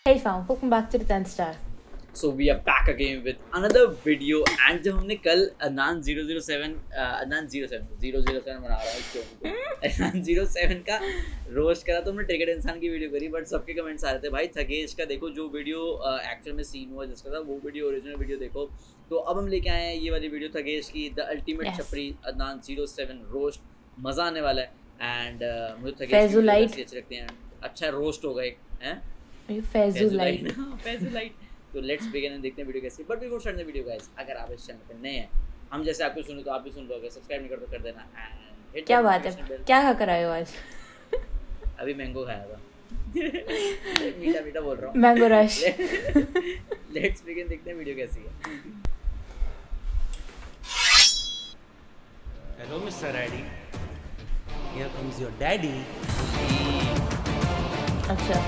Hey fam, welcome back to the 10th Star. So we are back again with another video and जब हमने कल अदनान 007 बना रहा है क्यों अदनान 07 का रोस्ट करा तो हमने ट्रिगर्ड इंसान की वीडियो करी बट सबके कमेंट्स आ रहे थे भाई थगेश का देखो जो वीडियो एक्चुअल में सीन हुआ जिसका था वो वीडियो ओरिजिनल वीडियो देखो। तो अब हम लेके आए हैं ये वाली वीडियो थगेश की द अल्टीमेट छपरी अदनान 07 रोस्ट मजा आने वाला है एंड मुझे थगेश की अच्छे लगते हैं। अच्छा रोस्ट होगा एक हैं फैजुलाइट। तो लेट्स बिगिन एंड देखते हैं वीडियो कैसी। But before starting the video guys अगर आप इस चैनल पे नए हैं हम जैसे आपको सुने तो आप भी सुन लोगे सब्सक्राइब नहीं कर तो कर देना एंड क्या बात है क्या खा कर आए हो आज? अभी मैंगो खाया था मीठा मीठा बोल रहा हूं मैंगो रश। लेट्स बिगिन देखते हैं वीडियो कैसी है। Hello mister daddy here comes your daddy. अच्छा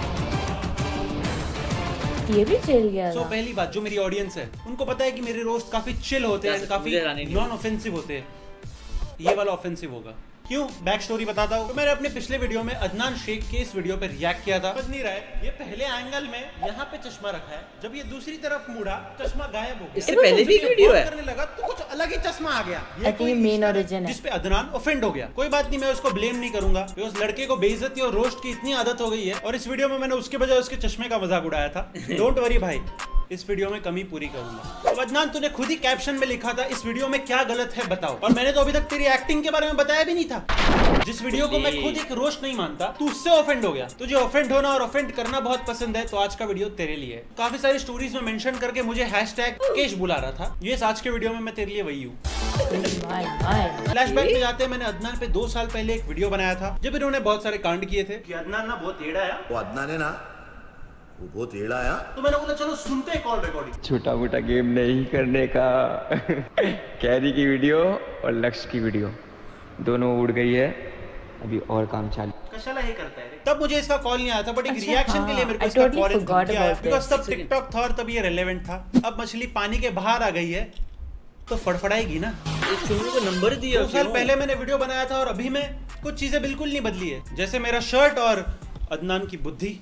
ये भी चिल गया। सो पहली बात जो मेरी ऑडियंस है उनको पता है कि मेरे रोस्ट काफी चिल होते हैं, काफी नॉन ऑफेंसिव होते हैं। ये वाला ऑफेंसिव होगा क्यों? बैक स्टोरी बताता हूँ। तो मैंने अपने पिछले वीडियो में अदनान शेख के इस वीडियो पे रिएक्ट किया था। समझ नहीं रहा है ये पहले एंगल में यहाँ पे चश्मा रखा है, जब ये दूसरी तरफ मुड़ा चश्मा गायब हो गया। इससे पहले भी वीडियो है करने लगा तो कुछ अलग ही चश्मा आ गया। ये कोई मेन ओरिजिन है जिसपे अदनान ऑफेंड हो गया। कोई बात नहीं मैं उसको ब्लेम नहीं करूंगा। उस लड़के को बेइज्जती और रोस्ट की इतनी आदत हो गई है और इस वीडियो में मैंने उसके बजाय उसके चश्मे का मजाक उड़ाया था। डोंट वरी भाई इस वीडियो में कमी पूरी करूंगा। अब अदनान तूने खुद ही कैप्शन में लिखा था इस वीडियो में क्या गलत है बताओ, और मैंने तो अभी तक तेरी एक्टिंग के बारे में बताया भी नहीं था। जिस वीडियो को मैं खुद एक रोस्ट नहीं मानता तू उससे ऑफेंड हो गया। तुझे ऑफेंड होना और ऑफेंड करना बहुत पसंद है तो आज का वीडियो तेरे लिए। काफी सारी स्टोरीज में मेंशन करके मुझे #केश बुला रहा था। ये आज के वीडियो में मैं तेरे लिए वही हूँ। फ्लैशबैक में जाते हैं मैंने अदनान पे 2 साल पहले एक वीडियो बनाया था जब इन्होंने बहुत सारे कांड किए थे कि अदनान ना बहुत टेढ़ा है। वो अदनान है ना वो बहुत टेढ़ा आया तो मैंने बोला चलो सुनते हैं कॉल रिकॉर्डिंग। छोटा मोटा गेम नहीं करने का। कैरी की वीडियो और लक्ष्य की वीडियो दोनों उड़ गई है, अभी और काम चालू। कशाला ही करता है। तब मुझे इसका कॉल नहीं आया था बट एक रिएक्शन के लिए मेरे को इसका कॉल आया बिकॉज़ तब टिकटॉक था और तब ये रेलेवेंट था। अब मछली पानी के बाहर आ गई है तो फड़फड़ाएगी ना। एक चुन्नू को नंबर दिया। 2 साल पहले मैंने वीडियो बनाया था और अभी में कुछ चीजें बिल्कुल नहीं बदली है, जैसे मेरा शर्ट और अदनान की बुद्धि।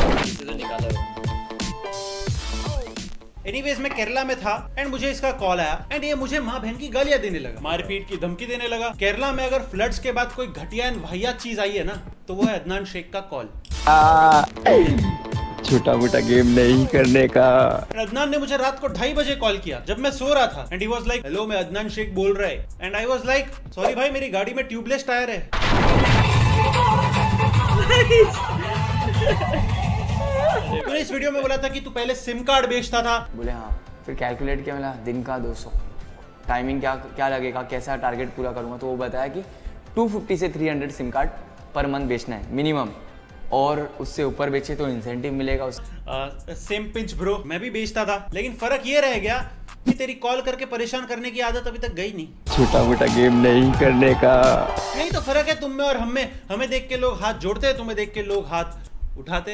एनीवेज मैं केरला में था एंड मुझे इसका कॉल आया एंड ये मुझे माँ बहन की गालियां देने लगा, मारपीट की धमकी देने लगा। केरला में अगर फ्लड्स के बाद कोई घटिया एंड वाहियात चीज आई है ना तो वो है अदनान शेख का कॉल। छोटा मोटा गेम नहीं करने का। अदनान ने मुझे रात को 2:30 बजे कॉल किया जब मैं सो रहा था and he was like hello मैं अदनान शेख बोल रहा है and I was like sorry भाई मेरी गाड़ी में ट्यूबलेस टायर है। तूने इस वीडियो में बोला था कि तू पहले सिम कार्ड बेचता था। बोले हाँ, फिर कैलकुलेट किया मिला दिन का 200 टाइमिंग क्या लगेगा कैसा टारगेट पूरा करूँगा तो वो बताया कि 250 से 300 सिम कार्ड पर मंथ बेचना है मिनिमम, और उससे ऊपर बेचे तो इंसेंटिव मिलेगा। सेम पिंच ब्रो मैं भी बेचता था लेकिन फर्क ये रह गया कि तेरी कॉल करके परेशान करने की आदत अभी तक गई नहीं। छोटा मोटा गेम नहीं करने का। यही तो फर्क है तुम में और हम में। हमें देख के लोग हाथ जोड़ते हैं, तुम्हें देख के लोग हाथ उठाते।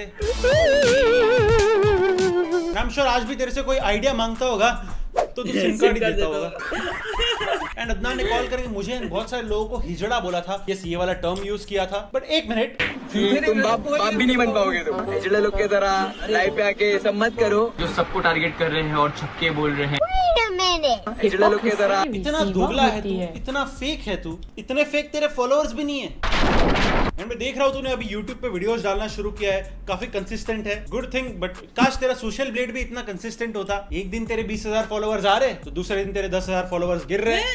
आई एम श्योर आज भी तेरे से कोई आइडिया मांगता होगा तो तू सिम कार्ड ही देता होगा। एंड अदनान ने कॉल करके मुझे बहुत सारे लोगों को हिजड़ा बोला था। यस ये वाला टर्म यूज किया था बट एक मिनट तुम बाप भी नहीं बन पाओगे। तुम हिजड़े लोग की तरह लाइव पे आके सब मत करो जो सबको टारगेट कर रहे हैं और छक्के बोल रहे हैं। हिजड़े लोग की तरह इतना दोगला है तू, इतना फेक है तू, इतने फेक तेरे फॉलोअर्स भी नहीं है। एंड मैं देख रहा हूँ तूने अभी YouTube पे वीडियोस डालना शुरू किया है, काफी कंसिस्टेंट है, गुड थिंग। बट काश तेरा सोशल ब्लेड भी इतना कंसिस्टेंट होता। एक दिन तेरे 20,000 फॉलोअर्स आ रहे तो दूसरे दिन तेरे 10,000 फॉलोअर्स गिर रहे।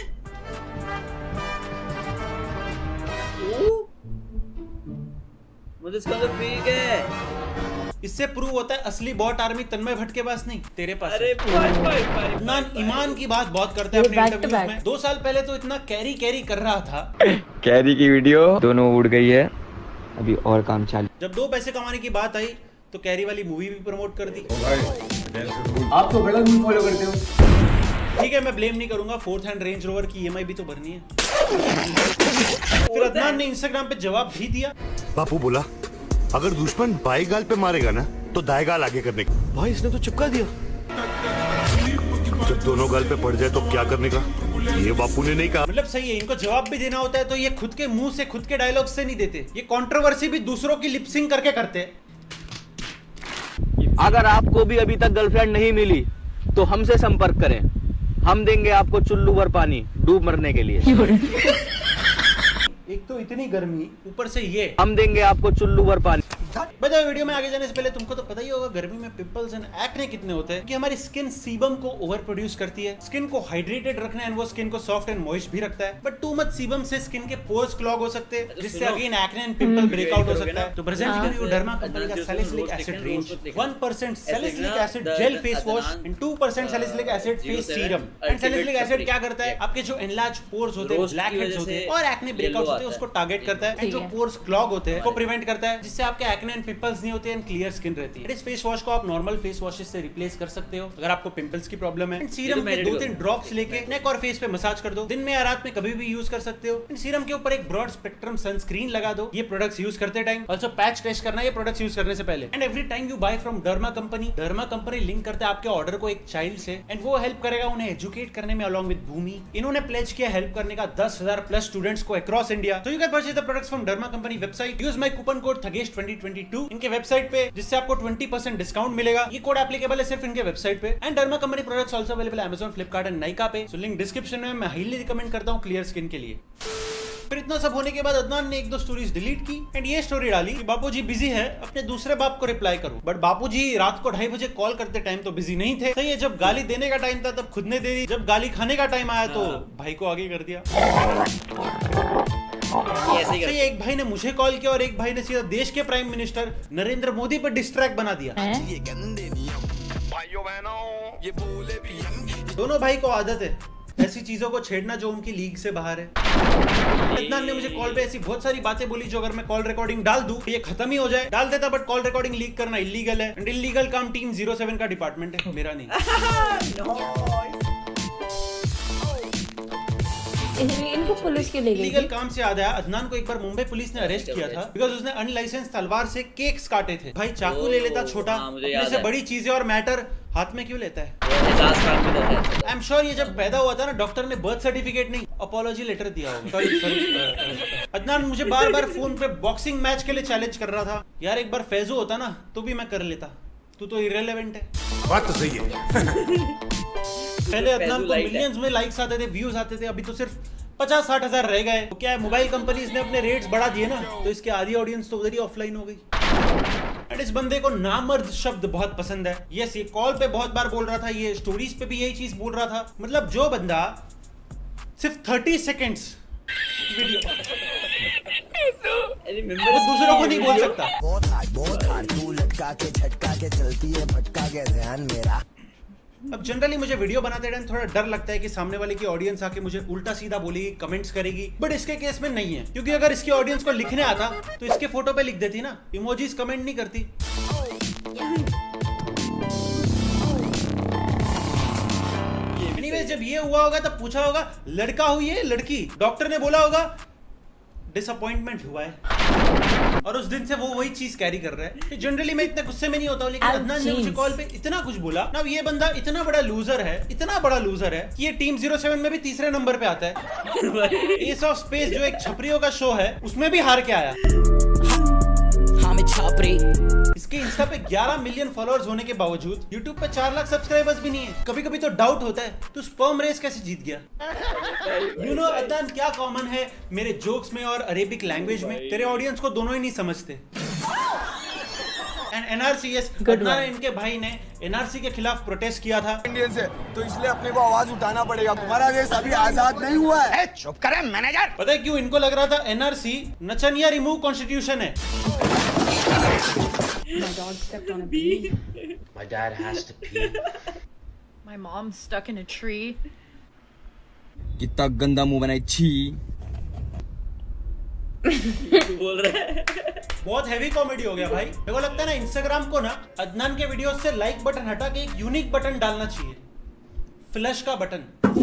मुझे इसका तो फेक है। इससे प्रूव होता है असली बॉट आर्मी तन्मय भट्ट के पास नहीं तेरे पास। अरे अदनान ईमान की बात बहुत करते हैं अपने इंटरव्यूज में। 2 साल पहले तो इतना कैरी कर रहा था। कैरी की वीडियो दोनों उड़ गई है, अभी और काम चालू। जब 2 पैसे कमाने की बात आई तो कैरी वाली मूवी भी प्रमोट कर दी। आप तो गलत रूल फॉलो करते हो। ठीक है मैं ब्लेम नहीं करूंगा, 4th हैंड रेंज रोवर की EMI भी तो भरनी है। फिर अदनान ने इंस्टाग्राम पे जवाब भी दिया। बापू बोला अगर दुश्मन बाई गाल पे मारेगा ना तो दाएं गाल आगे करने का। भाई इसने तो चिपका दिया। जब दोनों गाल पे पड़ जाए तो क्या करने का, ये बापू ने नहीं कहा। मतलब सही है, इनको जवाब भी देना होता है तो ये खुद के मुंह से खुद के डायलॉग से नहीं देते, ये कंट्रोवर्सी भी दूसरों की लिपसिंग करके करते हैं। ये अगर आपको भी अभी तक गर्लफ्रेंड नहीं मिली तो हमसे संपर्क करें, हम देंगे आपको चुल्लू भर पानी डूब मरने के लिए। एक तो इतनी गर्मी, ऊपर से ये, हम देंगे आपको चुल्लू भर पानी। बजाय वीडियो में आगे जाने से पहले तुमको तो पता ही होगा गर्मी में पिंपल्स एंड एक्ने कितने होते हैं कि हमारी स्किन सीबम को ओवर प्रोड्यूस करती है। स्किन को हाइड्रेटेड रखना है, वो स्किन को सॉफ्ट एंड मॉइस्ट भी रखता है। बट टू मच सीबम से स्किन के पोर्स क्लॉग हो सकते हैं, जिससे again acne and pimple breakout हो सकता है। तो ब्राजीलियन डर्मा कंपनी का salicylic acid range 1% salicylic acid gel face wash and 2% salicylic acid face serum. And salicylic acid क्या करता है, आपके जो एनलार्ज पोर्स होते हैं, ब्लैक हेड्स होते हैं और एक्ने ब्रेकआउट होते हैं, उसको टारगेट करता है। एंड जो पोर्स क्लॉग होते हैं, को प्रिवेंट करता है, जिससे आपके एक्ने एंड पिंपल्स नहीं होते हैं, क्लियर स्किन रहती है। इस फेस वॉश को आप नॉर्मल फेस वॉशेस से रिप्लेस कर सकते हो अगर आपको पिंपल्स की प्रॉब्लम है। सीरम के 2-3 ड्रॉप्स लेके नेक और फेस पे मसाज कर दो, दिन में या रात में कभी भी यूज कर सकते हो। सीरम के ऊपर एक ब्रॉड स्पेक्ट्रम सनस्क्रीन लगा दो, ये प्रोडक्ट्स यूज करते टाइम। ऑल्सो पैच टेस्ट करना ये प्रोडक्ट्स यूज करने से पहले। And every time you buy from derma company link करते हैं आपके ऑर्डर को एक चाइल्ड से, एंड वो हेल्प करेगा उन्हें एजुकेट करने में अलॉन्ग विद भूमि। इन्होंने प्लेज किया हेल्प करने का 10,000 प्लस स्टूडेंट्स को अक्रॉस इंडिया। तो you can purchase the products from derma company website, use my coupon code Thugesh 2022 इनके वेबसाइट पे, जिससे आपको 20% डिस्काउंट मिलेगा। ये कोड एप्लीकेबल है सिर्फ इनके वेबसाइट पे। And derma company products also available Amazon, Flipkart and Nykaa पे। सो लिंक डिस्क्रिप्शन में। मैं हाईली रिकमेंड करता हूँ क्लियर स्किन के लिए। फिर इतना सब होने के बाद अदनान ने 1-2 स्टोरीज डिलीट की एंड ये स्टोरी डाली कि बापूजी बिजी है, अपने दूसरे बाप को रिप्लाई करो। बट बापूजी रात को 2:30 बजे कॉल करते टाइम तो बिजी नहीं थे। सही है, जब गाली देने का टाइम था तब खुद ने दे दी, जब गाली खाने का टाइम आया तो भाई को आगे कर दिया। सही, एक भाई ने मुझे कॉल किया और एक भाई ने सीधा देश के प्राइम मिनिस्टर नरेंद्र मोदी पर डिस्ट्रैक्ट बना दिया। दोनों भाई को आदत है ऐसी चीजों को छेड़ना जो उनकी लीग से बाहर है। अदनान ने मुझे कॉल पे ऐसी बहुत सारी बातें बोली जो अगर मैं कॉल रिकॉर्डिंग डाल दूं तो ये खत्म ही हो जाए। डाल देता, बट कॉल रिकॉर्डिंग लीक करना इलीगल है एंड इलीगल काम टीम 07 का डिपार्टमेंट है, मेरा नहीं। इनको पुलिस के ले गई। लीगल काम से याद आया, अदनान को एक बार मुंबई पुलिस ने अरेस्ट किया था बिकॉज उसने अनलाइसेंस तलवार से केक्स काटे थे। भाई चाकू ले लेता छोटा, अपने से बड़ी चीजें और मैटर हाथ में क्यों लेता है? आई एम श्योर ये जब पैदा हुआ था ना, डॉक्टर ने बर्थ सर्टिफिकेट नहीं अपॉलॉजी लेटर दिया होगा। अदनान मुझे बार बार फोन पे बॉक्सिंग मैच के लिए चैलेंज कर रहा था। यार एक बार फैजू होता ना तो भी मैं कर लेता, तू तो इररिलेवेंट है। बात तो सही है। पहले अदनान को मिलियंस में लाइक्स आते थे, व्यूज आते थे, अभी तो सिर्फ 50-60 हजार रह गए। तो क्या है, मोबाइल कंपनीज ने अपने रेट्स बढ़ा दिए ना, तो इसके आधी ऑडियंस तो उधर ही ऑफलाइन हो गई। एंड इस बंदे को नामर्द शब्द बहुत पसंद है। यस, ये कॉल पे बहुत बार बोल रहा था, ये स्टोरीज पे भी यही चीज बोल रहा था। मतलब जो बंदा सिर्फ 30 सेकेंड्स वीडियो वो दूसरों को नहीं बोल सकता। बहुत हार्ड तू लटका के झटका के चलती है, भटका के ध्यान मेरा। अब जनरली मुझे वीडियो बनाते टाइम थोड़ा डर लगता है कि सामने वाले की ऑडियंस आके मुझे उल्टा सीधा बोलेगी, कमेंट्स करेगी। बट इसके केस में नहीं है, क्योंकि अगर इसकी ऑडियंस को लिखने आता तो इसके फोटो पे लिख देती ना, इमोजीज कमेंट नहीं करती। एनीवेज, जब ये हुआ होगा तब पूछा होगा लड़का हुई है लड़की? डॉक्टर ने बोला होगा डिसअपॉइंटमेंट हुआ है, और उस दिन से वो वही चीज कैरी कर रहा है। जनरली मैं इतने गुस्से में नहीं होता हूँ, लेकिन अदनान ने मुझे कॉल पे इतना कुछ बोला ना। ये बंदा इतना बड़ा लूजर है, इतना बड़ा लूजर है कि ये टीम 07 में भी तीसरे नंबर पे आता है। एस ऑफ स्पेस जो एक छपरियों का शो है, उसमें भी हार के आया। इसके इंस्टा पे 11 मिलियन फॉलोअर्स होने के बावजूद यूट्यूब पे 4 लाख सब्सक्राइबर्स भी नहीं है। कभी कभी तो डाउट होता है तू स्पर्म रेस कैसे जीत गया। यू नो अदनान, क्या कॉमन है मेरे जोक्स में और अरेबिक लैंग्वेज में? तेरे ऑडियंस को दोनों ही नहीं समझते। एनआरसी, यस, अदनान इनके भाई ने एनआरसी के खिलाफ प्रोटेस्ट किया था। इंडियन से तो इसलिए अपने को आवाज उठाना पड़ेगा। तुम्हारा देश अभी आजाद नहीं हुआ है। चुप करे मैनेजर। पता है क्यों? इनको लग रहा था एनआरसी नचनिया रिमूव कॉन्स्टिट्यूशन है। My dog stepped on a bee. My dad has to pee. My mom's stuck in a tree. कितना गंदा मुंह बनाई छी। बोल रहा है। बहुत हैवी कॉमेडी हो गया भाई। मेरे को लगता है ना इंस्टाग्राम को ना अदनान के वीडियो से लाइक बटन हटा के एक यूनिक बटन डालना चाहिए, फ्लैश का बटन।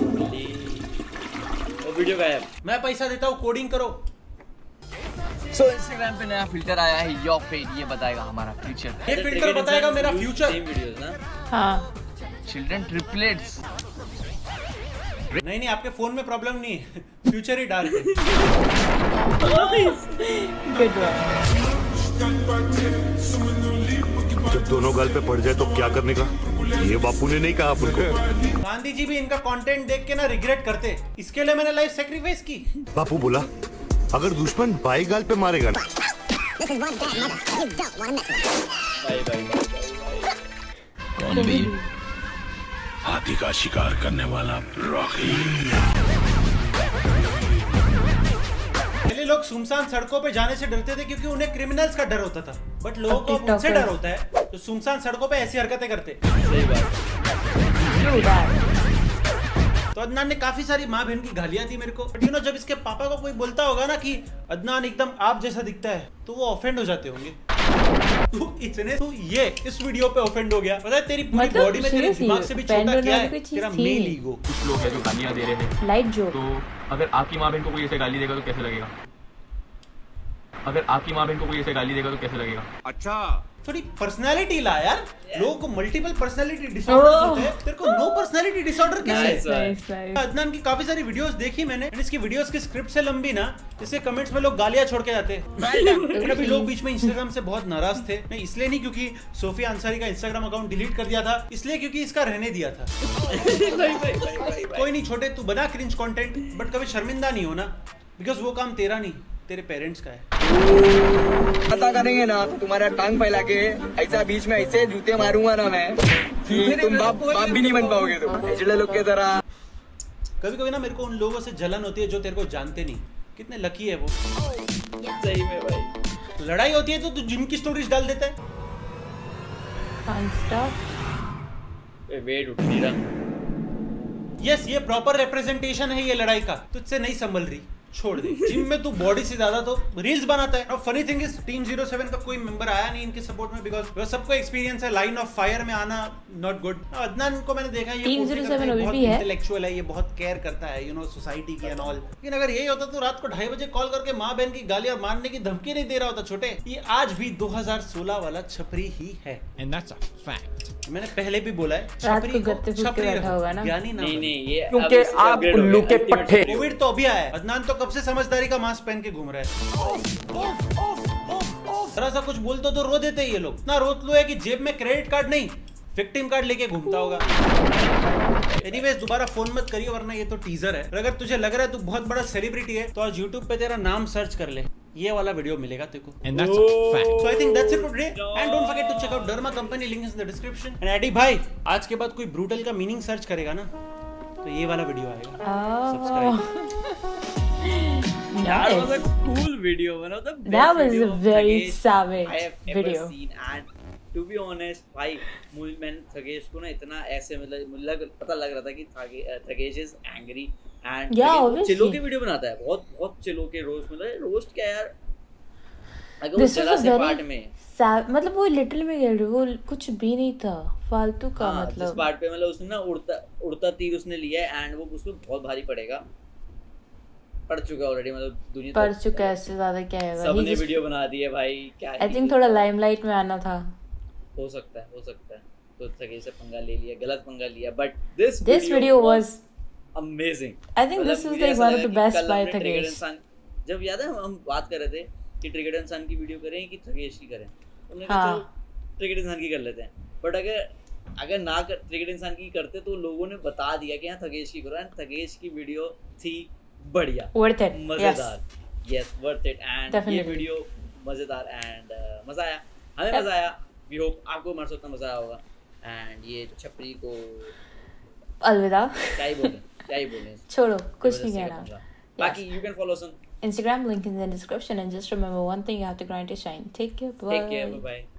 वो वीडियो गायब। मैं पैसा देता हूँ, कोडिंग करो। सो इंस्टाग्राम पे नया फिल्टर आया है, योर फेड, ये बताएगा हमारा फ्यूचर। ये फिल्टर बताएगा मेरा फ्यूचर। हाँ, चिल्ड्रन ट्रिपलेट्स। नहीं, आपके फोन में प्रॉब्लम नहीं है, फ्यूचर ही डार्क है। Good one. जब दोनों गाल पे पड़ जाए तो क्या करने का, ये बापू ने नहीं कहा अपन को। गांधी जी भी इनका कंटेंट देख के ना रिग्रेट करते, इसके लिए मैंने लाइफ सेक्रीफाइस की। बापू बोला अगर दुश्मन बाई गाल पे मारेगा ना। हाथी का शिकार करने वाला रॉकी। पहले लोग सुनसान सड़कों पे जाने से डरते थे क्योंकि उन्हें क्रिमिनल्स का डर होता था, बट लोगों को अब उनसे डर होता है तो सुनसान सड़कों पे ऐसी हरकतें करते। सही बात। तो अदनान ने काफी सारी माँ बहन की गालियां दी मेरे को, बट यू नो जब इसके पापा को कोई बोलता होगा ना कि अदनान एकदम आप जैसा दिखता है तो वो ऑफेंड हो जाते होंगे। तू ये इस वीडियो पे ऑफेंड हो गया, पता है तेरी पूरी बॉडी में तेरे दिमाग से भी छोटा क्या है, तेरा मेल ईगो। कुछ लोग हैं जो गालियां दे रहे हैं लाइट जो, तो अगर आपकी माँ बहन को कोई ऐसे गाली देगा तो कैसे लगेगा? अगर आपकी माँ बहन को कोई ऐसे गाली देगा तो कैसे लगेगा? अच्छा थोड़ी पर्सनालिटी ला यार, लोगों को मल्टीपल पर्सनालिटी डिसऑर्डर होते हैं, तेरे को नो पर्सनालिटी डिसऑर्डर कैसे है? अदनान की काफी सारी वीडियोस देखी मैंने, इसकी वीडियोस की स्क्रिप्ट से लंबी ना, इसके कमेंट्स में लोग गालियां छोड़ के जाते हैं। लेकिन अभी लोग बीच में इंस्टाग्राम से बहुत नाराज थे, नहीं इसलिए नहीं क्योंकि सोफिया अंसारी का इंस्टाग्राम अकाउंट डिलीट कर दिया था, इसलिए क्योंकि इसका रहने दिया था। कोई नहीं छोटे, तू बना क्रिंज कंटेंट बट कभी शर्मिंदा नहीं होना, बिकॉज वो काम तेरा नहीं तेरे पेरेंट्स का है। पता करेंगे ना तो तुम्हारा टांग फैला के ऐसा बीच में ऐसे जूते मारूंगा ना मैं कि तुम बाप भी नहीं बन पाओगे तुम एजड़े लोग के तरह। कभी कभी ना मेरे को उन लोगों से जलन होती है जो तेरे को जानते नहीं, कितने लकी है वो। सही में भाई, लड़ाई होती है तो तू जिम की स्टोरीज डाल देता है। वेट उठ नहीं रहा। यस ये प्रॉपर रिप्रेजेंटेशन है ये लड़ाई का, तुझसे नहीं संभल रही, छोड़ दे। जिम में तू बॉडी से ज्यादा तो रील्स बनाता है। और फनी थिंग इज टीम 07 का कोई मेंबर आया नहीं इनके सपोर्ट में, बिकॉज सबको एक्सपीरियंस है लाइन ऑफ फायर में आना नॉट गुड। अदनान को मैंने देखा ये टीम 07 बहुत भी है, इंटेलेक्चुअल है, ये बहुत केयर करता है, यू नो सोसाइटी की एंड ऑल। लेकिन अगर यही होता तो रात को 2:30 बजे कॉल करके माँ बहन की गालियां मारने की धमकी नहीं दे रहा होता। छोटे ये आज भी 2016 वाला छपरी ही है, एंड दैट्स अ फैक्ट। मैंने पहले भी बोला है छपरी होगा ना, ज्ञानी ना नहीं ये क्योंकि आप उल्लू के पट्टे। कोविड तो अभी आया है, अदनान तो कब से समझदारी का मास्क पहन के घूम रहा है। जरा सा कुछ बोलते तो रो देते ये लोग, इतना रोत लो है कि जेब में क्रेडिट कार्ड नहीं विक्टिम कार्ड लेके घूमता होगा। एनीवेज दोबारा फोन मत करियो वरना ये तो टीजर है। और अगर तुझे लग रहा है तू बहुत बड़ा सेलिब्रिटी है तो आज YouTube पे तेरा नाम सर्च कर ले, ये वाला वीडियो मिलेगा तेरे को। And that's a fact. So I think that's it for today. And don't forget to check out Derma Company, link is in the description. And एडी भाई आज के बाद कोई ब्रूटल का मीनिंग सर्च करेगा ना तो ये वाला वीडियो आएगा। Subscribe. That was a cool video, one of the best That was video a very Thagesh savage I have ever video. seen. And to be honest, भाई मैंने थगेश को ना इतना ऐसे मतलब मुझे पता लग रहा था कि थगेश इज एंग्री एंड चिलो के वीडियो बनाता है, बहुत बहुत चिलो के रोस्ट, मतलब रोस्ट क्या यार, अगर वो जरा से पार्ट में मतलब वो लिटिल में गिर रही, वो कुछ भी नहीं था फालतू का। मतलब जिस पार्ट पे मतलब उसने ना उड़ता तीर उसने लिया है एंड वो उसको बहुत भारी पड़ेगा, पड़ चुका ऑलरेडी, मतलब दुनिया पड़ चुका है, इससे ज्यादा क्या है। सबने वीडियो बना दी है भाई, क्या आई थिंक थोड़ा लाइमलाइट में आना था, हो सकता है तो थगेश से पंगा ले लिया, गलत पंगा लिया, but this video was amazing. I think this is like one of the best by Thugesh. जब याद है हम बात कर रहे थे कि ट्रिगर्ड इंसान की वीडियो करें कि थगेश की करें, हमने कहा चलो ट्रिगर्ड इंसान की कर लेते हैं, बट अगर ना ट्रिगर्ड इंसान की करते तो लोगों ने बता दिया कि हाँ थगेश की करो, एंड थगेश की वीडियो थी बढ़िया, वर्थ इट, मजेदार, यस वर्थ इट। एंड ये वीडियो मजेदार एंड मजा आया, हमें मजा आया, वी होप आपको हमारे साथ मजा आया होगा। एंड ये छपरी को अलविदा, क्या ही बोले छोड़ो, कुछ नहीं कहना। बाकी you can follow us on Instagram, link in the description, and just remember one thing, you have to grind to shine. Take care, bye. Take care, bye bye.